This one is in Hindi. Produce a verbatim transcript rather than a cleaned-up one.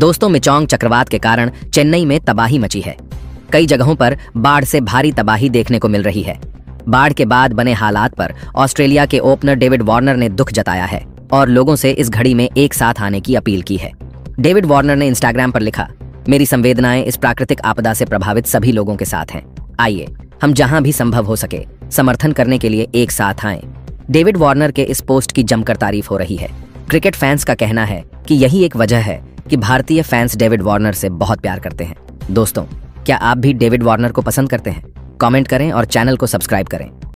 दोस्तों, मिचोंग चक्रवात के कारण चेन्नई में तबाही मची है। कई जगहों पर बाढ़ से भारी तबाही देखने को मिल रही है। बाढ़ के बाद बने हालात पर ऑस्ट्रेलिया के ओपनर डेविड वार्नर ने दुख जताया है और लोगों से इस घड़ी में एक साथ आने की अपील की है। डेविड वार्नर ने इंस्टाग्राम पर लिखा, मेरी संवेदनाएं इस प्राकृतिक आपदा से प्रभावित सभी लोगों के साथ हैं। आइए हम जहां भी संभव हो सके समर्थन करने के लिए एक साथ आएं। डेविड वार्नर के इस पोस्ट की जमकर तारीफ हो रही है। क्रिकेट फैंस का कहना है कि यही एक वजह है कि भारतीय फैंस डेविड वार्नर से बहुत प्यार करते हैं। दोस्तों, क्या आप भी डेविड वार्नर को पसंद करते हैं? कमेंट करें और चैनल को सब्सक्राइब करें।